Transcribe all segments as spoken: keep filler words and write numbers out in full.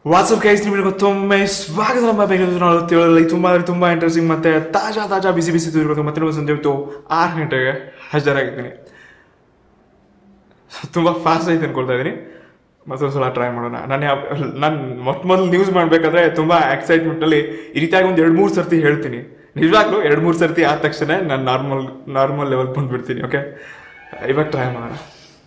WhatsApp guys ನಿಮಗೆ ಮತ್ತೊಮ್ಮೆ ಸ್ವಾಗತ ನಮ್ಮ ಬೆಂಗಳೂರಿನಲ್ಲಿ ತುಂಬ ಅಂದರೆ ತುಂಬ ಇಂಟ್ರೆಸ್ಟಿಂಗ್ ಮತ್ತು ತಾಜಾ ತಾಜಾ ಬಿಸಿ ಬಿಸಿ ತಿರುಗೋದು ಮತ್ತೆ ಸಂಜೆ ಇವತ್ತು ಆರು ಗಂಟೆಗೆ ಹಾಜರಾಗಿದ್ದೀನಿ. ತುಂಬ ಫಾಸ್ಟ್ ಆಯ್ತು ಅಂದ್ಕೊಳ್ತಾ ಇದ್ದೀನಿ. ಮತ್ತೊಂದು ಸಲ ಟ್ರೈ ಮಾಡೋಣ. ನಾನು ನಾನು ಮೊಟ್ಟ ಮೊದಲು ನ್ಯೂಸ್ ಮಾಡಬೇಕಾದ್ರೆ ತುಂಬ ಎಕ್ಸೈಟ್ಮೆಂಟಲ್ಲಿ ಈ ರೀತಿಯಾಗಿ ಒಂದು ಎರಡು ಮೂರು ಸರ್ತಿ ಹೇಳ್ತೀನಿ. ನಿಜವಾಗ್ಲೂ ಎರಡು ಮೂರು ಸರ್ತಿ ಆದ ತಕ್ಷಣ ನಾನು ನಾರ್ಮಲ್ ನಾರ್ಮಲ್ ಲೆವೆಲ್ಗೆ ಬಂದುಬಿಡ್ತೀನಿ. ಓಕೆ, ಇವಾಗ ಟ್ರೈ ಮಾಡೋಣ.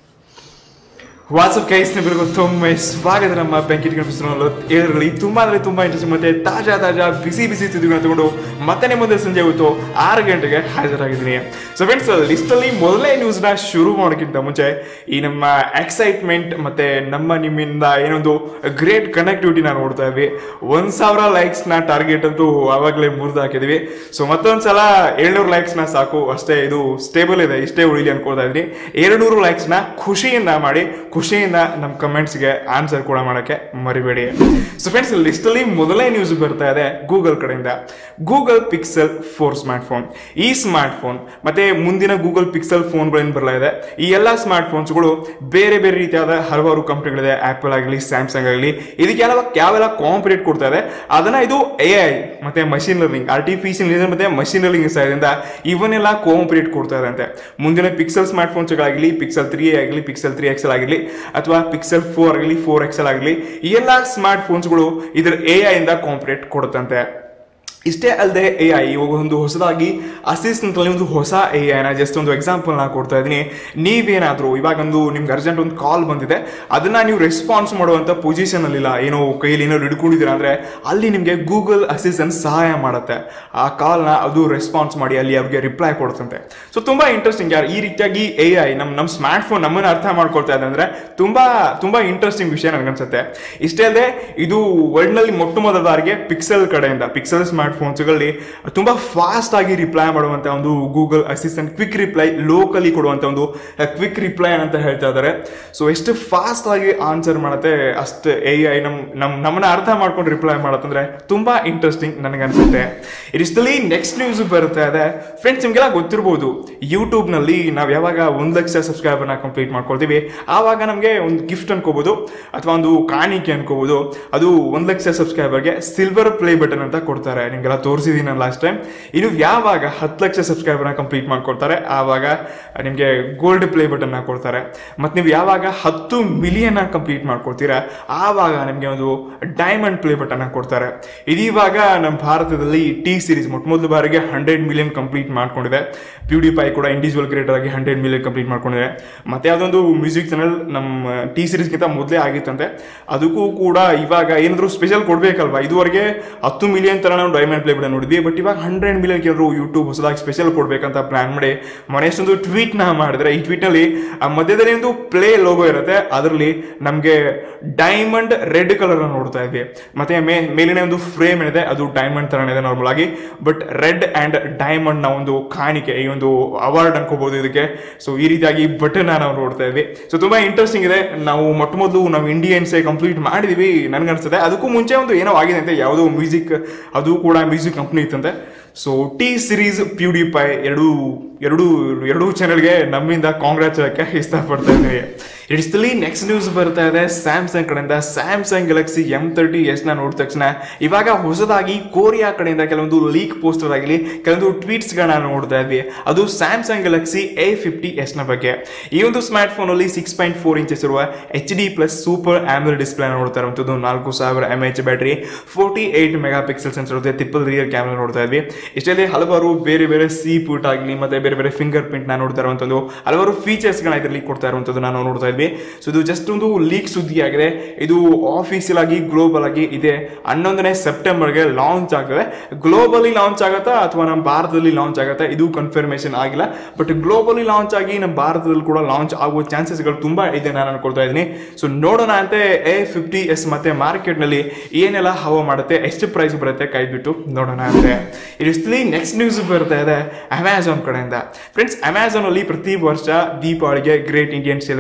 ವಾಟ್ಸಪ್ ಗೈಸ್ ನಿಮಗೆ ಮತ್ತೊಮ್ಮೆ ಸ್ವಾಗತ ನಮ್ಮ ಬೆಂಕಿ ಇದರಲ್ಲಿ ತುಂಬ ಅಂದರೆ ತುಂಬ ಇಂಟ್ರೆಸ್ಟಿಂಗ್ ಮತ್ತು ತಾಜಾ ತಾಜಾ ಬಿಸಿ ಬಿಸಿ ಸುದ್ದಿಗಳನ್ನ ತಗೊಂಡು ಮತ್ತೆ ನಿಮ್ಮ ಮುಂದೆ ಸಂಜೆ ಹೊತ್ತು ಆರು ಗಂಟೆಗೆ ಹಾಜರಾಗಿದ್ದೀನಿ. ಸೊ ಫ್ರೆಂಡ್ಸ್, ಲಿಸ್ಟಲ್ಲಿ ಮೊದಲನೇ ನ್ಯೂಸ್ನ ಶುರು ಮಾಡೋಕ್ಕಿಂತ ಮುಂಚೆ ಈ ನಮ್ಮ ಎಕ್ಸೈಟ್ಮೆಂಟ್ ಮತ್ತು ನಮ್ಮ ನಿಮ್ಮಿಂದ ಏನೊಂದು ಗ್ರೇಟ್ ಕನೆಕ್ಟಿವಿಟಿ ನಾವು ನೋಡ್ತಾ ಇದ್ವಿ. ಒಂದು ಸಾವಿರ ಲೈಕ್ಸ್ನ ಟಾರ್ಗೆಟ್ ಅಂತೂ ಆವಾಗಲೇ ಮುರಿದು ಹಾಕಿದ್ವಿ. ಸೊ ಮತ್ತೊಂದು ಸಲ ಏಳ್ನೂರು ಲೈಕ್ಸ್ನ ಸಾಕು, ಅಷ್ಟೇ, ಇದು ಸ್ಟೇಬಲ್ ಇದೆ, ಇಷ್ಟೇ ಉಳಿಲಿ ಅನ್ಕೊಳ್ತಾ ಇದ್ದೀನಿ. ಎರಡುನೂರು ಲೈಕ್ಸ್ನ ಖುಷಿಯಿಂದ ಮಾಡಿ, ಖುಷಿಯಿಂದ ನಮ್ಮ ಕಮೆಂಟ್ಸ್ಗೆ ಆನ್ಸರ್ ಕೂಡ ಮಾಡೋಕ್ಕೆ ಮರಿಬೇಡಿ. ಸೊ ಫ್ರೆಂಡ್ಸ್, ಲಿಸ್ಟಲ್ಲಿ ಮೊದಲನೇ ನ್ಯೂಸ್ ಬರ್ತಾ ಇದೆ ಗೂಗಲ್ ಕಡೆಯಿಂದ. Google Pixel four smart phone. ಈ ಸ್ಮಾರ್ಟ್ ಫೋನ್ ಮತ್ತೆ ಮುಂದಿನ ಗೂಗಲ್ ಪಿಕ್ಸೆಲ್ ಫೋನ್ಗಳೇನು ಬರಲಾ ಇದೆ, ಈ ಎಲ್ಲ ಸ್ಮಾರ್ಟ್ ಫೋನ್ಸ್ಗಳು ಬೇರೆ ಬೇರೆ ರೀತಿಯಾದ ಹಲವಾರು ಕಂಪ್ನಿಗಳಿದೆ. ಆಪಲ್ ಆಗಲಿ, ಸ್ಯಾಮ್ಸಂಗ್ ಆಗಲಿ, ಇದಕ್ಕೆಲ್ಲ ಯಾವೆಲ್ಲ ಕಾಂಪಿಟೇಟ್ ಕೊಡ್ತಾ ಇದೆ ಅದನ್ನ ಇದು ಎ ಐ ಮತ್ತೆ ಮಷಿನ್ ಲರ್ನಿಂಗ್, ಆರ್ಟಿಫಿಷಿಯಲ್ ಇಂಟೆಲಿಜೆನ್ಸ್ ಮತ್ತೆ ಮಷಿನ್ ಲರ್ನಿಂಗ್ ಸಹಾಯದಿಂದ ಇವನ್ನೆಲ್ಲ ಕಾಂಪಿಟೇಟ್ ಕೊಡ್ತಾ ಇದೆ ಅಂತೆ. ಮುಂದಿನ ಪಿಕ್ಸೆಲ್ ಸ್ಮಾರ್ಟ್ ಫೋನ್ಸ್ಗಳಾಗಲಿ, ಪಿಕ್ಸೆಲ್ ತ್ರೀ ಆಗಲಿ, ಪಿಕ್ಸೆಲ್ ತ್ರೀ ಎಕ್ಸೆಲ್ ಆಗಲಿ ಅಥವಾ ಪಿಕ್ಸೆಲ್ ಫೋರ್ ಆಗಲಿ, ಫೋರ್ ಎಕ್ಸೆಲ್ ಆಗಲಿ, ಈ ಎಲ್ಲ ಸ್ಮಾರ್ಟ್ ಫೋನ್ಸ್ಗಳು ಇದರ ಎ ಐ ಇಂದ ಕಾಂಪಿಟೇಟ್ ಕೊಡುತ್ತಂತೆ. ಇಷ್ಟೇ ಅಲ್ಲದೆ ಎ ಐ ಇವಾಗ ಒಂದು ಹೊಸದಾಗಿ ಅಸಿಸ್ಟೆಂಟ್ ಅಲ್ಲಿ ಒಂದು ಹೊಸ ಎ ಐನ ಜಸ್ಟ್ ಒಂದು ಎಕ್ಸಾಂಪಲ್ ನಾ ಕೊಡ್ತಾ ಇದ್ದೀನಿ. ನೀವೇನಾದರೂ ಇವಾಗ ಒಂದು ನಿಮ್ಗೆ ಅರ್ಜೆಂಟ್ ಒಂದು ಕಾಲ್ ಬಂದಿದೆ, ಅದನ್ನ ನೀವು ರೆಸ್ಪಾನ್ಸ್ ಮಾಡುವಂಥ ಪೊಸಿಷನ್ ಅಲ್ಲಿಲ್ಲ, ಏನೋ ಕೈಯಲ್ಲಿ ಏನೋ ಹಿಡ್ಕೊಂಡಿದ್ದೀರಾ ಅಂದರೆ ಅಲ್ಲಿ ನಿಮಗೆ ಗೂಗಲ್ ಅಸಿಸ್ಟೆಂಟ್ ಸಹಾಯ ಮಾಡುತ್ತೆ. ಆ ಕಾಲ್ನ ಅದು ರೆಸ್ಪಾನ್ಸ್ ಮಾಡಿ ಅಲ್ಲಿ ಅವ್ರಿಗೆ ರಿಪ್ಲೈ ಕೊಡುತ್ತಂತೆ. ಸೊ ತುಂಬ ಇಂಟ್ರೆಸ್ಟಿಂಗ್ ಯಾರು ಈ ರೀತಿಯಾಗಿ ಎ ಐ ನಮ್ಮ ನಮ್ಮ ಸ್ಮಾರ್ಟ್ ಫೋನ್ ನಮ್ಮನ್ನು ಅರ್ಥ ಮಾಡ್ಕೊಳ್ತಾ ಇದೆ ಅಂದರೆ ತುಂಬ ತುಂಬ ಇಂಟ್ರೆಸ್ಟಿಂಗ್ ವಿಷಯ ನನಗನ್ಸುತ್ತೆ. ಇಷ್ಟೇ ಅಲ್ಲದೆ ಇದು ವರ್ಲ್ಡ್ನಲ್ಲಿ ಮೊಟ್ಟ ಮೊದಲ ಬಾರಿಗೆ ಪಿಕ್ಸೆಲ್ ಕಡೆಯಿಂದ, ಪಿಕ್ಸೆಲ್ ಸ್ಮಾರ್ಟ್ ಫೋನ್ಸ್ಗಳಲ್ಲಿ ತುಂಬ ಫಾಸ್ಟ್ ಆಗಿ ರಿಪ್ಲೈ ಮಾಡುವಂಥ ಒಂದು Google assistant quick reply locally ಕೊಡುವಂಥ ಒಂದು ಕ್ವಿಕ್ ರಿಪ್ಲೈ ಅಂತ ಹೇಳ್ತಾ ಇದ್ದಾರೆ. ಸೊ ಎಷ್ಟು ಫಾಸ್ಟ್ ಆಗಿ ಆನ್ಸರ್ ಮಾಡುತ್ತೆ, ಅಷ್ಟು ಎ ಐ ನಮ್ ನಮ್ ನಮ್ಮನ್ನ ಅರ್ಥ ಮಾಡ್ಕೊಂಡು ರಿಪ್ಲೈ ಮಾಡುತ್ತಂದ್ರೆ ತುಂಬಾ ಇಂಟ್ರೆಸ್ಟಿಂಗ್ ನನಗನ್ಸುತ್ತೆ. ಇದಿಷ್ಟಲ್ಲಿ ನೆಕ್ಸ್ಟ್ ನ್ಯೂಸ್ ಬರುತ್ತೆ ಇದೆ. ಫ್ರೆಂಡ್ಸ್, ನಿಮ್ಗೆಲ್ಲ ಗೊತ್ತಿರ್ಬೋದು, ಯೂಟ್ಯೂಬ್ ನಲ್ಲಿ ನಾವು ಯಾವಾಗ ಒಂದು ಲಕ್ಷ ಸಬ್ಸ್ಕ್ರೈಬರ್ನ ಕಂಪ್ಲೀಟ್ ಮಾಡ್ಕೊಳ್ತೀವಿ ಆವಾಗ ನಮಗೆ ಒಂದು ಗಿಫ್ಟ್ ಅನ್ಕೋಬಹುದು ಅಥವಾ ಒಂದು ಕಾಣಿಕೆ ಅನ್ಕೋಬಹುದು. ಅದು ಒಂದು ಲಕ್ಷ ಸಬ್ಸ್ಕ್ರೈಬರ್ಗೆ ಸಿಲ್ವರ್ ಪ್ಲೇ ಬಟನ್ ಅಂತ ಕೊಡ್ತಾರೆ. ನಿಮ್ಗೆಲ್ಲ ತೋರಿಸಿದೀನಿ ನಾನು ಲಾಸ್ಟ್ ಟೈಮ್. ಇನ್ನು ಯಾವಾಗ ಹತ್ತು ಲಕ್ಷ ಸಬ್ಸ್ಕ್ರೈಬರ್ನ ಕಂಪ್ಲೀಟ್ ಮಾಡ್ಕೊಳ್ತಾರೆ ಆವಾಗ ನಿಮಗೆ ಗೋಲ್ಡ್ ಪ್ಲೇ ಬಟನ್ ಕೊಡ್ತಾರೆ. ಮತ್ತು ನೀವು ಯಾವಾಗ ಹತ್ತು ಮಿಲಿಯನ್ ಕಂಪ್ಲೀಟ್ ಮಾಡ್ಕೊಳ್ತೀರಾ ಆವಾಗ ನಿಮಗೆ ಒಂದು ಡೈಮಂಡ್ ಪ್ಲೇ ಬಟನ್ ಕೊಡ್ತಾರೆ. ಇದೀವಾಗ ನಮ್ಮ ಭಾರತದಲ್ಲಿ ಟಿ ಸೀರೀಸ್ ಮೊಟ್ಟ ಮೊದಲ ಬಾರಿಗೆ ಹಂಡ್ರೆಡ್ ಮಿಲಿಯನ್ ಕಂಪ್ಲೀಟ್ ಮಾಡ್ಕೊಂಡಿದೆ. ಪ್ಯೂಡಿಫೈ ಕೂಡ ಇಂಡಿವಿಜುವಲ್ ಕ್ರಿಯೇಟರ್ ಆಗಿ ಹಂಡ್ರೆಡ್ ಮಿಲಿಯನ್ ಕಂಪ್ಲೀಟ್ ಮಾಡ್ಕೊಂಡಿದೆ. ಮತ್ತೆ ಅದೊಂದು ಮ್ಯೂಸಿಕ್ ಚಾನಲ್ ನಮ್ಮ ಟಿ ಸೀರೀಸ್ಗಿಂತ ಮೊದಲೇ ಆಗಿತ್ತಂತೆ. ಅದಕ್ಕೂ ಕೂಡ ಇವಾಗ ಏನಾದರೂ ಸ್ಪೆಷಲ್ ಕೊಡಬೇಕಲ್ವಾ. ಇದುವರೆಗೆ ಹತ್ತು ಮಿಲಿಯನ್ ತರ ನಾವು ಡೈಮಂಡ್ ಪ್ಲೇ ಬಟನ್ ನೋಡಿದ್ವಿ, ಬಟ್ ಇವಾಗ ಹಂಡ್ರೆಡ್ ಮಿಲಿಯನ್ ಕೆಲವರು ಯೂಟ್ಯೂಬ್ ಹೊಸದಾಗಿ ಸ್ಪೆಷಲ್ ಕೊಡ್ಬೇಕಂತ ಪ್ಲಾನ್ ಮಾಡಿ ಮನೆಯಷ್ಟೊಂದು ಟ್ವೀಟ್ ನ ಮಾಡಿದ್ರೆ, ಈ ಟ್ವೀಟ್ ನಲ್ಲಿ ಆ ಮಧ್ಯದಲ್ಲಿ ಒಂದು ಪ್ಲೇ ಲೋಗೋ ಇರುತ್ತೆ, ಅದರಲ್ಲಿ ನಮಗೆ ಡೈಮಂಡ್ ರೆಡ್ ಕಲರ್ ನೋಡ್ತಾ ಇದ್ವಿ. ಮತ್ತೆ ಮೇ ಮೇಲಿನ ಒಂದು ಫ್ರೇಮ್ ಏನಿದೆ ಅದು ಡೈಮಂಡ್ ತರನೇ ಇದೆ ನಾರ್ಮಲ್ ಆಗಿ, ಬಟ್ ರೆಡ್ ಅಂಡ್ ಡೈಮಂಡ್ ನ ಒಂದು ಕಾಣಿಕೆ, ಈ ಒಂದು ಅವಾರ್ಡ್ ಅನ್ಕೋಬಹುದು ಇದಕ್ಕೆ. ಸೊ ಈ ರೀತಿಯಾಗಿ ಬಟನ್ ನಾವು ನೋಡ್ತಾ ಇದ್ವಿ. ಸೊ ತುಂಬಾ ಇಂಟ್ರೆಸ್ಟಿಂಗ್ ಇದೆ. ನಾವು ಮೊಟ್ಟ ಮೊದಲು ನಾವು ಇಂಡಿಯನ್ಸ್ ಕಂಪ್ಲೀಟ್ ಮಾಡಿದ್ವಿ ನನ್ಗನ್ಸುತ್ತೆ. ಅದಕ್ಕೂ ಮುಂಚೆ ಒಂದು ಏನೋ ಆಗಿದೆ ಅಂತೆ, ಯಾವುದೋ ಮ್ಯೂಸಿಕ್, ಅದು ಕೂಡ ಮ್ಯೂಸಿಕ್ ಕಂಪ್ನಿ ಇತ್ತಂತೆ. ಸೊ ಟಿ ಸಿರೀಸ್ ಪ್ಯೂಡಿಫೈ ಎರಡು ಎರಡು ಎರಡೂ ಚಾನೆಲ್ಗೆ ನಮ್ಮಿಂದ ಕಾಂಗ್ರಾಚ್ ಹೇಳಕ್ಕೆ ಇಷ್ಟಪಡ್ತಾ ಇದ್ದೀವಿ. ಇಡಿಸ್ತಲ್ಲಿ ನೆಕ್ಸ್ಟ್ ನ್ಯೂಸ್ ಬರ್ತಾ ಇದೆ ಸ್ಯಾಮ್ಸಂಗ್ ಕಡೆಯಿಂದ. Samsung Galaxy M thirty S ನ ನೋಡಿದ ತಕ್ಷಣ ಇವಾಗ ಹೊಸದಾಗಿ ಕೊರಿಯಾ ಕಡೆಯಿಂದ ಕೆಲವೊಂದು ಲೀಕ್ ಪೋಸ್ಟರ್ ಆಗಲಿ ಕೆಲವೊಂದು ಟ್ವೀಟ್ಸ್ ಗಳನ್ನ ನೋಡ್ತಾ ಇದ್ವಿ. ಅದು Samsung Galaxy A fifty S ನ ಬಗ್ಗೆ. ಈ ಒಂದು ಸ್ಮಾರ್ಟ್ ಫೋನ್ ಅಲ್ಲಿ ಸಿಕ್ಸ್ ಪಾಯಿಂಟ್ ಫೋರ್ ಇಂಚಸ್ ಇರುವ H D plus super AMOLED display ನೋಡ್ತಾ ಇರುವಂತದ್ದು, ನಾಲ್ಕು ಸಾವಿರ M H battery, forty eight mega pixel sensor ಇರುತ್ತೆ, ಟ್ರಿಪಲ್ ರಿಯರ್ ಕ್ಯಾಮೆರಾ ನೋಡ್ತಾ ಇದ್ವಿ. ಇಷ್ಟೇ ಹಲವಾರು ಬೇರೆ ಬೇರೆ ಸಿ ಪುಟ್ ಆಗಲಿ ಮತ್ತೆ ಬೇರೆ ಬೇರೆ ಫಿಂಗರ್ ಪ್ರಿಂಟ್ ನಾನು ನೋಡ್ತಾ ಇರುವಂತದ್ದು, ಹಲವಾರು ಫೀಚರ್ಸ್ ಗಳನ್ನ ಇದರಲ್ಲಿ ಕೊಡ್ತಾ ಇರುವಂತದ್ದು ನಾನು ನೋಡ್ತಾ ಇದ್ವಿ. ಸೊ ಇದು ಜಸ್ಟ್ ಒಂದು ಲೀಕ್ ಸುದ್ದಿ ಆಗಿದೆ. ಇದು ಆಫೀಸಿಯಲ್ ಆಗಿ ಗ್ಲೋಬಲ್ ಆಗಿ ಇದೆ. ಹನ್ನೊಂದನೇ ಸೆಪ್ಟೆಂಬರ್ಗೆ ಲಾಂಚ್ ಆಗ್ತದೆ. ಗ್ಲೋಬಲಿ ಲಾಂಚ್ ಆಗತ್ತಾ ಅಥವಾ ನಮ್ಮ ಭಾರತದಲ್ಲಿ ಲಾಂಚ್ ಆಗತ್ತಾ ಇದು ಕನ್ಫರ್ಮೇಶನ್ ಆಗಿಲ್ಲ, ಬಟ್ ಗ್ಲೋಬಲಿ ಲಾಂಚ್ ಆಗಿ ನಮ್ಮ ಭಾರತದಲ್ಲಿ ಕೂಡ ಲಾಂಚ್ ಆಗುವ ಚಾನ್ಸಸ್ ಗಳು ತುಂಬಾ ಇದೆ ನಾನು ಅನ್ಕೊಳ್ತಾ ಇದ್ದೀನಿ. ಸೊ ನೋಡೋಣ ಅಂತೆ ಎ ಫಿಫ್ಟಿ ಎಸ್ ಮತ್ತೆ ಮಾರ್ಕೆಟ್ ನಲ್ಲಿ ಏನೆಲ್ಲ ಹವಾ ಮಾಡುತ್ತೆ, ಎಷ್ಟು ಪ್ರೈಸ್ ಬರುತ್ತೆ, ಕೈ ಬಿಟ್ಟು ನೋಡೋಣ ಅಂತೆ. ಇಷ್ಟಲ್ಲಿ ನೆಕ್ಸ್ಟ್ ನ್ಯೂಸ್ ಬರ್ತಾ ಇದೆ ಅಮೆಜಾನ್ ಕಡೆಯಿಂದ. ಫ್ರೆಂಡ್ಸ್, ಅಮೆಜಾನ್ ಅಲ್ಲಿ ಪ್ರತಿ ವರ್ಷ ದೀಪಾವಳಿಗೆ ಗ್ರೇಟ್ ಇಂಡಿಯನ್ ಸೇಲ್ ಬರುತ್ತೆ.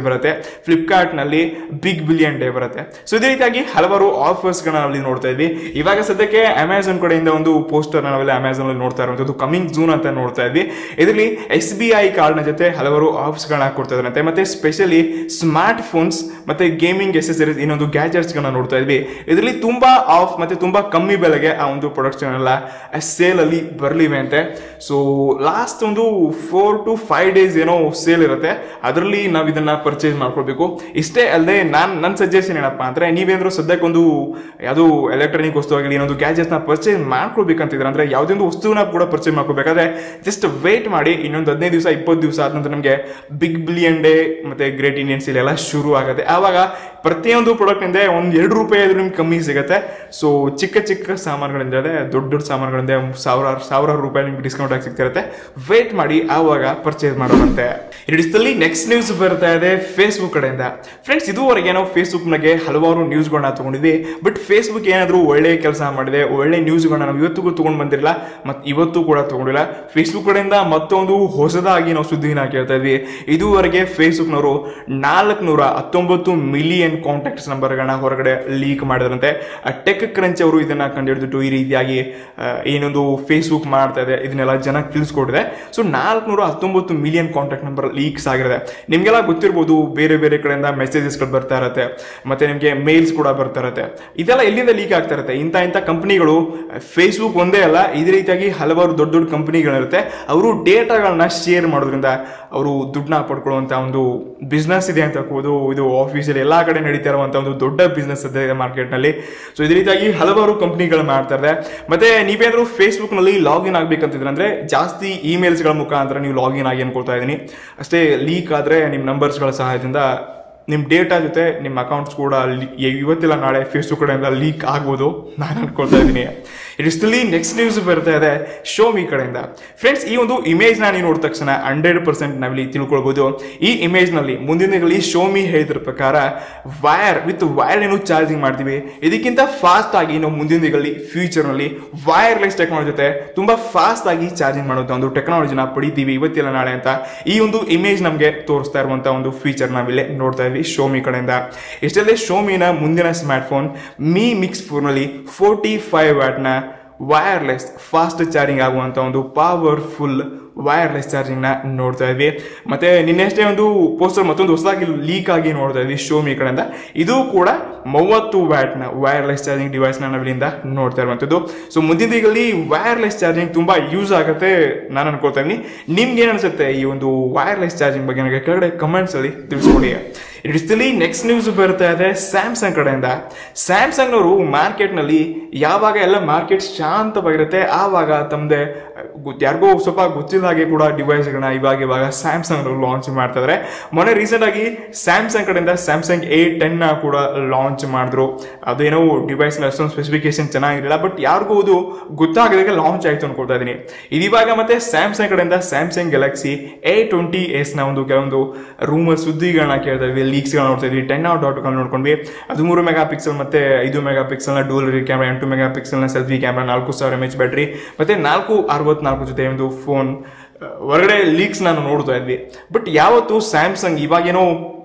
ಫ್ಲಿಪ್ಕಾರ್ಟ್ನಲ್ಲಿ ಬಿಗ್ ಬಿಲಿಯನ್ ಡೇ ಬರುತ್ತೆ. ಸೊ ಇದೇ ರೀತಿಯಾಗಿ ಹಲವಾರು ಆಫರ್ಸ್ಗಳನ್ನ ನಾವಿಲ್ಲಿ ನೋಡ್ತಾ ಇದ್ವಿ. ಇವಾಗ ಸದ್ಯಕ್ಕೆ ಅಮೆಝಾನ್ ಕಡೆಯಿಂದ ಒಂದು ಪೋಸ್ಟರ್ ನಾವೆಲ್ಲ ಅಮೆಝಾನ್ ಅಲ್ಲಿ ನೋಡ್ತಾ ಇರುವಂತದ್ದು ಕಮಿಂಗ್ ಜೂನ್ ಅಂತ ನೋಡ್ತಾ ಇದ್ವಿ. ಇದರಲ್ಲಿ ಎಸ್ ಬಿ ಐ ಕಾರ್ಡ್ ನ ಜೊತೆ ಹಲವಾರು ಆಫರ್ಸ್ಗಳನ್ನ ಕೊಡ್ತಾ ಇದ್ರಂತೆ. ಮತ್ತೆ ಸ್ಪೆಷಲಿ ಸ್ಮಾರ್ಟ್ ಫೋನ್ಸ್ ಮತ್ತೆ ಗೇಮಿಂಗ್ ಎಸೆಸರೀಸ್ ಇನ್ನೊಂದು ಗ್ಯಾಜೆಟ್ಸ್ ಗಳನ್ನ ನೋಡ್ತಾ ಇದ್ವಿ. ಇದರಲ್ಲಿ ತುಂಬಾ ಆಫ್ ಮತ್ತೆ ತುಂಬಾ ಕಮ್ಮಿ ಬೆಲೆಗೆ ಆ ಒಂದು ಪ್ರಾಡಕ್ಟ್ಸ್ ಎಲ್ಲ ಸೇಲ್ ಅಲ್ಲಿ ಬರ್ಲಿವೆ ಅಂತೆ. ಸೊ ಲಾಸ್ಟ್ ಒಂದು ಫೋರ್ ಟು ಫೈವ್ ಡೇಸ್ ಏನೋ ಸೇಲ್ ಇರುತ್ತೆ, ಅದರಲ್ಲಿ ನಾವು ಇದನ್ನ ಪರ್ಚೇಸ್ ಮಾಡ್ಕೊಳ್ಬೇಕು. ಇಷ್ಟೇ ಅಲ್ಲದೆ ನಾನ್ ನನ್ನ ಸಜೆಷನ್ ಏನಪ್ಪಾ ಅಂದ್ರೆ, ನೀವೇಂದ್ರೂ ಸದ್ಯಕ್ಕೆ ಒಂದು ಯಾವುದು ಎಲೆಕ್ಟ್ರಾನಿಕ್ ವಸ್ತು ಆಗಲಿ ಇನ್ನೊಂದು ಗ್ಯಾಜೆಟ್ಸ್ ನ ಪರ್ಚೇಸ್ ಮಾಡ್ಕೊಳ್ಬೇಕಂತಿದ್ರೆ ಅಂದ್ರೆ ಯಾವುದೇ ಒಂದು ವಸ್ತುವನ್ನ ಕೂಡ ಪರ್ಚೇಸ್ ಮಾಡ್ಕೋಬೇಕಾದ್ರೆ ಜಸ್ಟ್ ವೇಟ್ ಮಾಡಿ. ಇನ್ನೊಂದು ಹದಿನೈದು ದಿವಸ ಇಪ್ಪತ್ತು ದಿವಸ ಆದ ನಂತರ ನಮಗೆ ಬಿಗ್ ಬಿಲಿಯನ್ ಡೇ ಮತ್ತೆ ಗ್ರೇಟ್ ಇಂಡಿಯನ್ ಸೇಲ್ ಎಲ್ಲ ಶುರು ಆಗುತ್ತೆ. ಆವಾಗ ಪ್ರತಿಯೊಂದು ಪ್ರಾಡಕ್ಟ್ ಇಂದ ಒಂದ್ ಎರಡು ರೂಪಾಯಿ ಆದ್ರೂ ನಿಮ್ಗೆ ಕಮ್ಮಿ ಸಿಗುತ್ತೆ. ಸೊ ಚಿಕ್ಕ ಚಿಕ್ಕ ಸಾಮಾನುಗಳಿಂದ ದೊಡ್ಡ ದೊಡ್ಡ ಸಾಮಾನುಗಳಿಂದ ಸಾವಿರಾರು ಸಾವಿರಾರು ರೂಪಾಯಿ ನಿಮ್ಗೆ ಡಿಸ್ಕೌಂಟ್ ಆಗಿ ಸಿಗ್ತಿರುತ್ತೆ. ವೇಟ್ ಮಾಡಿ, ಆವಾಗ ಪರ್ಚೇಸ್ ಮಾಡೋದಂತೆ. ಇಡಿಸ್ಟಲ್ಲಿ ನೆಕ್ಸ್ಟ್ ನ್ಯೂಸ್ ಬರ್ತಾ ಇದೆ ಫೇಸ್ಬುಕ್ ಕಡೆಯಿಂದ. ಫ್ರೆಂಡ್ಸ್, ಇದುವರೆಗೆ ನಾವು ಫೇಸ್ಬುಕ್ ನಾಗೆ ಹಲವಾರು ನ್ಯೂಸ್ಗಳನ್ನ ತಗೊಂಡಿದ್ವಿ. ಬಟ್ ಫೇಸ್ಬುಕ್ ಏನಾದರೂ ಒಳ್ಳೆ ಕೆಲಸ ಮಾಡಿದೆ, ಒಳ್ಳೆ ನ್ಯೂಸ್ಗಳನ್ನ ನಾವು ಇವತ್ತಿಗೂ ತಗೊಂಡು ಬಂದಿರಲಿಲ್ಲ ಮತ್ತು ಇವತ್ತು ಕೂಡ ತಗೊಂಡಿಲ್ಲ. ಫೇಸ್ಬುಕ್ ಕಡೆಯಿಂದ ಮತ್ತೊಂದು ಹೊಸದಾಗಿ ನಾವು ಸುದ್ದಿನ ಕೇಳ್ತಾ ಇದ್ವಿ. ಇದುವರೆಗೆ ಫೇಸ್ಬುಕ್ನವರು ನಾಲ್ಕುನೂರ ಹತ್ತೊಂಬತ್ತು ಮಿಲಿಯನ್ ಕಾಂಟ್ಯಾಕ್ಟ್ಸ್ ನಂಬರ್ಗಳನ್ನ ಹೊರಗಡೆ ಲೀಕ್ ಮಾಡಿದ್ರಂತೆ. ಟೆಕ್ ಕ್ರಂಚ್ ಅವರು ಇದನ್ನ ಕಂಡುಹಿಡಿದಿಟ್ಟು ಈ ರೀತಿಯಾಗಿ ಏನೊಂದು ಫೇಸ್ಬುಕ್ ಮಾಡ್ತಾ ಇದೆ ಇದನ್ನೆಲ್ಲ ಜನ ತಿಳಿಸ್ಕೊಟ್ಟಿದೆ. ಸೊ ನಾಲ್ಕುನೂರ ಹತ್ತೊಂಬತ್ತು ಮಿಲಿಯನ್ ಕಾಂಟ್ಯಾಕ್ಟ್ ನಂಬರ್ ಲೀಕ್ಸ್ ಆಗಿರುತ್ತೆ. ನಿಮ್ಗೆಲ್ಲ ಗೊತ್ತಿರ್ಬೋದು, ಬೇರೆ ಬೇರೆ ಕಡೆಯಿಂದ ಮೆಸೇಜಸ್ಗಳು ಬರ್ತಾ ಇರುತ್ತೆ, ಮತ್ತೆ ನಿಮಗೆ ಮೇಲ್ಸ್ ಕೂಡ ಬರ್ತಾ ಇರುತ್ತೆ. ಇದೆಲ್ಲ ಎಲ್ಲಿಂದ ಲೀಕ್ ಆಗ್ತಾ ಇರುತ್ತೆ? ಇಂಥ ಇಂಥ ಕಂಪನಿಗಳು, ಫೇಸ್ಬುಕ್ ಒಂದೇ ಅಲ್ಲ, ಇದೇ ರೀತಿಯಾಗಿ ಹಲವಾರು ದೊಡ್ಡ ದೊಡ್ಡ ಕಂಪನಿಗಳಿರುತ್ತೆ. ಅವರು ಡೇಟಾಗಳನ್ನ ಶೇರ್ ಮಾಡೋದ್ರಿಂದ ಅವರು ದುಡ್ಡನ್ನ ಪಡ್ಕೊಳ್ಳುವಂತ ಒಂದು ಬಿಸ್ನೆಸ್ ಇದೆ ಅಂತ ಹೇಳ್ಬೋದು. ಇದು ಆಫೀಸಲ್ಲಿ ಎಲ್ಲಾ ಕಡೆ ನಡೀತಾ ಇರುವಂತ ಒಂದು ದೊಡ್ಡ ಬಿಸ್ನೆಸ್ ಇದೆ ಮಾರ್ಕೆಟ್ ನಲ್ಲಿ. ಸೊ ಇದೇ ರೀತಿಯಾಗಿ ಹಲವಾರು ಕಂಪನಿಗಳು ಮಾಡ್ತಾ ಇದೆ. ಮತ್ತೆ ನೀವೇನಾದ್ರು ಫೇಸ್ಬುಕ್ ನಲ್ಲಿ ಲಾಗಿನ್ ಆಗ್ಬೇಕಂತಿದ್ರೆ ಅಂದ್ರೆ ಜಾಸ್ತಿ ಇಮೇಲ್ಸ್ ಗಳ ಮುಖಾಂತರ ನೀವು ಲಾಗಿನ್ ಆಗಿ ಅನ್ಕೊಳ್ತಾ ಇದೀನಿ ಅಷ್ಟೇ. ಲೀಕ್ ಆದ್ರೆ ನಿಮ್ ನಂಬರ್ಸ್ ಗಳ ಸಹಾಯದಿಂದ ನಿಮ್ಮ ಡೇಟಾ ಜೊತೆ ನಿಮ್ಮ ಅಕೌಂಟ್ಸ್ ಕೂಡ ಇವತ್ತಿಲ್ಲ ನಾಳೆ ಫೇಸ್ಬುಕ್ ಕಡೆಯಿಂದ ಲೀಕ್ ಆಗ್ಬೋದು ನಾನು ಅನ್ಕೊಳ್ತಾ ಇದ್ದೀನಿ. ಇಡಿಸ್ಟಲ್ಲಿ ನೆಕ್ಸ್ಟ್ ನ್ಯೂಸ್ ಬರ್ತಾ ಇದೆ ಶೋಮಿ ಕಡೆಯಿಂದ. ಫ್ರೆಂಡ್ಸ್, ಈ ಒಂದು ಇಮೇಜ್ ನ ನೀವು ನೋಡಿದ ತಕ್ಷಣ ಹಂಡ್ರೆಡ್ ಪರ್ಸೆಂಟ್ ನಾವಿಲ್ಲಿ ತಿಳ್ಕೊಳ್ಬಹುದು. ಈ ಇಮೇಜ್ ನಲ್ಲಿ ಮುಂದಿನ ದಿನಗಳಲ್ಲಿ ಶೋಮಿ ಹೇಳಿದ್ರ ಪ್ರಕಾರ ವೈರ್ ವಿತ್ ವೈರ್ ಏನು ಚಾರ್ಜಿಂಗ್ ಮಾಡ್ತೀವಿ. ಇದಕ್ಕಿಂತ ಫಾಸ್ಟ್ ಆಗಿ ನಾವು ಮುಂದಿನ ದಿನಗಳಲ್ಲಿ ಫ್ಯೂಚರ್ ನಲ್ಲಿ ವೈರ್ಲೆಸ್ ಟೆಕ್ನಾಲಜಿ ಜೊತೆ ತುಂಬಾ ಫಾಸ್ಟ್ ಆಗಿ ಚಾರ್ಜಿಂಗ್ ಮಾಡುವಂತ ಒಂದು ಟೆಕ್ನಾಲಜಿನ ಪಡಿತೀವಿ ಇವತ್ತಿಲ್ಲ ನಾಳೆ ಅಂತ ಈ ಒಂದು ಇಮೇಜ್ ನಮಗೆ ತೋರಿಸ್ತಾ ಇರುವಂತಹ ಒಂದು ಫೀಚರ್ ನಾವಿಲ್ಲಿ ನೋಡ್ತಾ ಇದ್ವಿ ಶೋಮಿ ಕಡೆಯಿಂದ. ಇಷ್ಟಲ್ಲದೆ ಶೋಮಿನ ಮುಂದಿನ smart phone Mi Mix phone ಅಲ್ಲಿ ಫೋರ್ಟಿ ಫೈವ್ ವ್ಯಾಟ್ ನ ವೈರ್ಲೆಸ್ ಫಾಸ್ಟ್ ಚಾರ್ಜಿಂಗ್ ಆಗುವಂತ ಒಂದು ಪವರ್ಫುಲ್ ವೈರ್ಲೆಸ್ ಚಾರ್ಜಿಂಗ್ ನ ನೋಡ್ತಾ ಇದ್ವಿ. ಮತ್ತೆ ನಿನ್ನೆಷ್ಟೇ ಒಂದು ಪೋಸ್ಟರ್ ಮತ್ತೊಂದು ಹೊಸದಾಗಿ ಲೀಕ್ ಆಗಿ ನೋಡ್ತಾ ಇದ್ವಿ ಶೋಮಿ ಕಡೆಯಿಂದ. ಇದು ಕೂಡ ಮೂವತ್ತು ವ್ಯಾಟ್ ನ ವೈರ್ಲೆಸ್ ಚಾರ್ಜಿಂಗ್ ಡಿವೈಸ್ ನ ನಾವಿಲ್ಲಿಂದ ನೋಡ್ತಾ ಇರುವಂತದ್ದು. ಸೊ ಮುಂದಿನ ದಿನಗಳಲ್ಲಿ ವೈರ್ಲೆಸ್ ಚಾರ್ಜಿಂಗ್ ತುಂಬಾ ಯೂಸ್ ಆಗುತ್ತೆ ನಾನು ಅನ್ಕೋತಾ ಇದೀನಿ. ನಿಮ್ಗೆ ಏನ್ ಅನ್ಸುತ್ತೆ ಈ ಒಂದು ವೈರ್ಲೆಸ್ ಚಾರ್ಜಿಂಗ್ ಬಗ್ಗೆ ನನಗೆ ಕೆಳಗಡೆ ಕಮೆಂಟ್ಸ್ ಅಲ್ಲಿ ತಿಳಿಸ್ಕೊಡಿ. ಇಡಿಸ್ಟಲ್ಲಿ ನೆಕ್ಸ್ಟ್ ನ್ಯೂಸ್ ಬರ್ತಾ ಇದೆ ಸ್ಯಾಮ್ಸಂಗ್ ಕಡೆಯಿಂದ. ಸ್ಯಾಮ್ಸಂಗ್ ನವರು ಮಾರ್ಕೆಟ್ ನಲ್ಲಿ ಯಾವಾಗ ಎಲ್ಲ ಮಾರ್ಕೆಟ್ ಶಾಂತವಾಗಿರುತ್ತೆ ಆವಾಗ ತಮ್ಮದೇ ಯಾರಿಗೂ ಸ್ವಲ್ಪ ಗೊತ್ತಿಲ್ಲ ಹಾಗೆ ಕೂಡ ಡಿವೈಸ್ ಗಳನ್ನ ಇವಾಗ ಇವಾಗ ಸ್ಯಾಮ್ಸಂಗ್ ಲಾಂಚ್ ಮಾಡ್ತಾ ಇದಾರೆ. ಮೊನ್ನೆ ರೀಸೆಂಟ್ ಆಗಿ ಸ್ಯಾಮ್ಸಂಗ್ ಕಡೆಯಿಂದ ಸ್ಯಾಮ್ಸಂಗ್ ಎ ಟೆನ್ ನ ಕೂಡ ಲಾಂಚ್ ಮಾಡಿದ್ರು. ಅದೇನೋ ಡಿವೈಸ್ ಅಷ್ಟೊಂದು ಸ್ಪೆಸಿಫಿಕೇಶನ್ ಚೆನ್ನಾಗಿರಲಿಲ್ಲ, ಬಟ್ ಯಾರಿಗೂ ಅದು ಗೊತ್ತಾಗದಾಗ ಲಾಂಚ್ ಆಯ್ತು ಅನ್ಕೊಳ್ತಾ ಇದೀನಿ. ಇದಿವಾಗ ಮತ್ತೆ ಸ್ಯಾಮ್ಸಂಗ್ ಕಡೆಯಿಂದ Samsung Galaxy A twenty S ನ ಒಂದು ಕೆಲವೊಂದು ರೂಮರ್ ಸುದ್ದಿಗಳನ್ನ ಕೇಳ್ತಾ ಇದ್ವಿ, ಲೀಕ್ಸ್ ಗಳನ್ನ ನೋಡ್ತಾ ಇದ್ವಿ, ಟೆನ್ ಔಟ್ ಡಾಟ್ ಕಾಲ್ ನೋಡ್ಕೊಂಡ್ವಿ. ಹದಿಮೂರು ಮೆಗಾ ಪಿಕ್ಸೆಲ್ ಮತ್ತೆ ಐದು ಮೆಗಾ ಪಿಕ್ಸೆಲ್ ನ ಡೂಲ್ ರಿಯರ್ ಕ್ಯಾಮ್ರಾ, ಎಂಟು ಮೆಗಾ ಪಿಕ್ಸೆಲ್ ನ ಸೆಲ್ಫಿ ಕ್ಯಾಮ್ರಾ, ನಾಲ್ಕು ಸಾವಿರ ಎಂ ಎಚ್ ಬ್ಯಾಟ್ರಿ ಮತ್ತೆ ನಾಲ್ಕು ಅರವತ್ನಾಲ್ಕು ಜೊತೆ ಒಂದು ಫೋನ್ ಹೊರಗಡೆ ಲೀಕ್ಸ್ ನಾನು ನೋಡ್ತಾ ಇದ್ವಿ. ಬಟ್ ಯಾವತ್ತು ಸ್ಯಾಮ್ಸಂಗ್ ಇವಾಗೇನೋ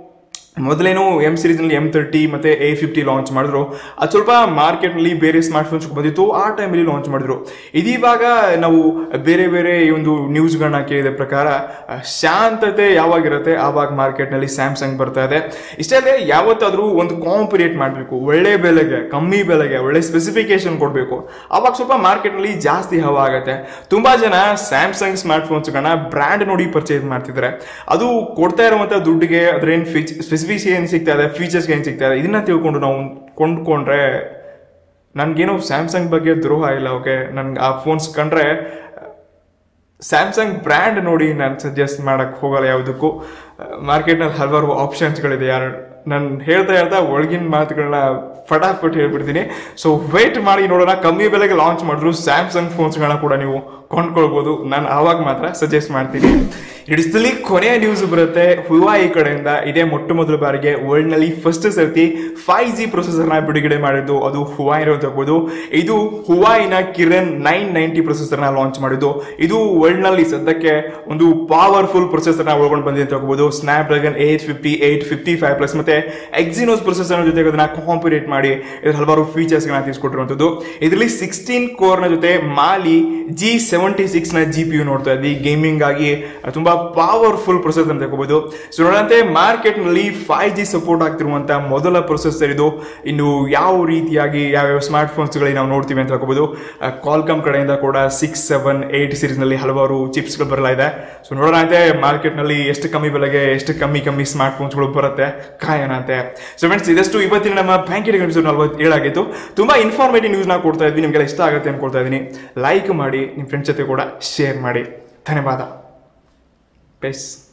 ಮೊದಲೇನೋ ಎಂ ಸೀರೀಸ್ ನಲ್ಲಿ ಎಂ ತರ್ಟಿ ಮತ್ತೆ ಎ ಫಿಫ್ಟಿ ಲಾಂಚ್ ಮಾಡಿದ್ರು, ಅದು ಸ್ವಲ್ಪ ಮಾರ್ಕೆಟ್ ನಲ್ಲಿ ಬೇರೆ ಸ್ಮಾರ್ಟ್ ಫೋನ್ಸ್ ಬಂದಿತ್ತು, ಆ ಟೈಮಲ್ಲಿ ಲಾಂಚ್ ಮಾಡಿದ್ರು. ಇದೀವಾಗ ನಾವು ಬೇರೆ ಬೇರೆ ಈ ಒಂದು ನ್ಯೂಸ್ ಗಳನ್ನ ಕೇಳಿದ ಪ್ರಕಾರ ಶಾಂತತೆ ಯಾವಾಗಿರುತ್ತೆ ಆವಾಗ ಮಾರ್ಕೆಟ್ ನಲ್ಲಿ ಸ್ಯಾಮ್ಸಂಗ್ ಬರ್ತಾ ಇದೆ. ಇಷ್ಟೇ ಅಲ್ಲದೆ ಯಾವತ್ತಾದ್ರೂ ಒಂದು ಕಾಂಪಿಟೇಟ್ ಮಾಡಬೇಕು, ಒಳ್ಳೆ ಬೆಲೆಗೆ ಕಮ್ಮಿ ಬೆಲೆಗೆ ಒಳ್ಳೆ ಸ್ಪೆಸಿಫಿಕೇಶನ್ ಕೊಡಬೇಕು, ಅವಾಗ ಸ್ವಲ್ಪ ಮಾರ್ಕೆಟ್ ನಲ್ಲಿ ಜಾಸ್ತಿ ಹವಾ ಆಗುತ್ತೆ. ತುಂಬಾ ಜನ ಸ್ಯಾಮ್ಸಂಗ್ ಸ್ಮಾರ್ಟ್ ಫೋನ್ಸ್ ಗಳನ್ನ ಬ್ರ್ಯಾಂಡ್ ನೋಡಿ ಪರ್ಚೇಸ್ ಮಾಡ್ತಿದ್ದಾರೆ. ಅದು ಕೊಡ್ತಾ ಇರುವಂತ ದುಡ್ಡಿಗೆ ಅದ್ರೇನ್ ಫೀಚರ್ ಏನ್ ಸಿಗ್ತಾ ಇದೆ, ಫೀಚರ್ಸ್ ಏನ್ ಸಿಗ್ತಾ ಇದೆ ಇದನ್ನ ತಿಳ್ಕೊಂಡು ನಾವು ಕೊಂಡ್ಕೊಂಡ್ರೆ ನನ್ಗೇನೋ ಸ್ಯಾಮ್ಸಂಗ್ ಬಗ್ಗೆ ದ್ರೋಹ ಇಲ್ಲ. ಓಕೆ, ನನ್ಗೆ ಆ ಫೋನ್ಸ್ ಕಂಡ್ರೆ ಸ್ಯಾಮ್ಸಂಗ್ ಬ್ರ್ಯಾಂಡ್ ನೋಡಿ ನಾನು ಸಜೆಸ್ಟ್ ಮಾಡಕ್ ಹೋಗಲ್ಲ ಯಾವುದಕ್ಕೂ. ಮಾರ್ಕೆಟ್ನಲ್ಲಿ ಹಲವಾರು ಆಪ್ಷನ್ಸ್ಗಳಿದೆ. ಯಾರು ನಾನು ಹೇಳ್ತಾ ಹೇಳ್ತಾ ಒಳಗಿನ ಮಾತುಗಳನ್ನ ಫಟಾಫಟ್ ಹೇಳ್ಬಿಡ್ತೀನಿ. ಸೊ ವೇಟ್ ಮಾಡಿ ನೋಡೋಣ. ಕಮ್ಮಿ ಬೆಲೆಗೆ ಲಾಂಚ್ ಮಾಡಿದ್ರು ಸ್ಯಾಮ್ಸಂಗ್ ಫೋನ್ಸ್ಗಳನ್ನ ಕೂಡ ನೀವು ಕೊಂಡ್ಕೊಳ್ಬೋದು. ನಾನು ಆವಾಗ ಮಾತ್ರ ಸಜೆಸ್ಟ್ ಮಾಡ್ತೀನಿ. ಇಡಿಸ್ದಲ್ಲಿ ಕೊನೆಯ ನ್ಯೂಸ್ ಬರುತ್ತೆ ಹುವಾಯಿ ಕಡೆಯಿಂದ. ಇದೇ ಮೊಟ್ಟ ಮೊದಲ ಬಾರಿಗೆ ವರ್ಲ್ಡ್ ನಲ್ಲಿ ಫಸ್ಟ್ ಸರ್ತಿ ಫೈವ್ ಜಿ ಪ್ರೊಸೆಸರ್ ನ ಬಿಡುಗಡೆ ಮಾಡಿದ್ದು ಅದು ಹುವಾಯಿ ಅಂತ ಹೇಳ್ಬೋದು. ಇದು ಹುವಾಯಿನ ಕಿರಣ್ ನೈನ್ ನೈಂಟಿ ಪ್ರೊಸೆಸರ್ ನ ಲಾಂಚ್ ಮಾಡಿದ್ದು. ಇದು ವರ್ಲ್ಡ್ ನಲ್ಲಿ ಸದ್ಯಕ್ಕೆ ಒಂದು ಪವರ್ಫುಲ್ ಪ್ರೊಸೆಸರ್ ನ ಒಳಗೊಂಡು ಬಂದಿದೆ ಅಂತ ಹೇಳ್ಬೋದು. Snapdragon eight fifty eight fifty five plus ಮತ್ತೆ ಎಕ್ಸಿನೋಸ್ ಪ್ರೊಸೆಸರ್ ಜೊತೆಗೆ ಅದನ್ನ ಕಾಂಪಿಟೇಟ್ ಮಾಡಿ ಇದ್ರ ಹಲವಾರು ಫೀಚರ್ಸ್ ಗಳನ್ನ ತಿಳಿಸ್ಕೊಟ್ಟಿರುವಂತದ್ದು. ಇದರಲ್ಲಿ ಸಿಕ್ಸ್ಟೀನ್ ಕೋರ್ ನ ಜೊತೆ ಮಾಲಿ ಜಿ ಸೆವೆಂಟಿ ಸಿಕ್ಸ್ ನ ಜಿ ಪಿ ಯು ನೋಡ್ತಾ ಇದ್ವಿ. ಗೇಮಿಂಗ್ ಆಗಿ ತುಂಬಾ ಪವರ್ಫುಲ್ ಪ್ರೊಸೆಸರ್ ಅಂತ ಹೇಳ್ಬೋದು. ಸೊ ನೋಡಂತೆ ಮಾರ್ಕೆಟ್ ನಲ್ಲಿ ಫೈವ್ ಜಿ ಸಪೋರ್ಟ್ ಆಗ್ತಿರುವಂತಹ ಮೊದಲ ಪ್ರೊಸೆಸರ್ ಇದು. ಇನ್ನು ಯಾವ ರೀತಿಯಾಗಿ ಯಾವ್ಯಾವ ಸ್ಮಾರ್ಟ್ ಫೋನ್ಸ್ ಗಳಿಗೆ ನಾವು ನೋಡ್ತೀವಿ ಅಂತ ಹೇಳ್ಬೋದು. ಕಾಲ್ಕಮ್ ಕಡೆಯಿಂದ ಕೂಡ ಸಿಕ್ಸ್ ಸೆವೆನ್ ಏಟ್ ಸೀರೀಸ್ ನಲ್ಲಿ ಹಲವಾರು ಚಿಪ್ಸ್ ಗಳು ಬರಲಾ ಇದೆ. ಸೊ ನೋಡೋಣ ಅಂತೆ ಮಾರ್ಕೆಟ್ ನಲ್ಲಿ ಎಷ್ಟು ಕಮ್ಮಿ ಬೆಲೆಗೆ ಎಷ್ಟು ಕಮ್ಮಿ ಕಮ್ಮಿ ಸ್ಮಾರ್ಟ್ ಫೋನ್ಸ್ ಗಳು ಬರುತ್ತೆ, ಕಾಯೋಣ ಅಂತೆ. ಸೊ ಫ್ರೆಂಡ್ಸ್, ಇದಷ್ಟು ಇವತ್ತಿನ ನಮ್ಮ ಬ್ಯಾಂಕಿಂಗ್ ಎಪಿಸೋಡ್ ನಲವತ್ತೇಳು ಆಗಿತ್ತು. ತುಂಬಾ ಇನ್ಫಾರ್ಮೇಟಿವ್ ನ್ಯೂಸ್ ನ ಕೊಡ್ತಾ ಇದ್ವಿ. ನಿಮ್ಗೆಲ್ಲ ಇಷ್ಟ ಆಗುತ್ತೆ ಅನ್ಕೊಳ್ತಾ ಇದ್ದೀನಿ. ಲೈಕ್ ಮಾಡಿ, ನಿಮ್ಮ ಫ್ರೆಂಡ್ಸ್ ಜೊತೆ ಕೂಡ ಶೇರ್ ಮಾಡಿ. ಧನ್ಯವಾದ. Peace.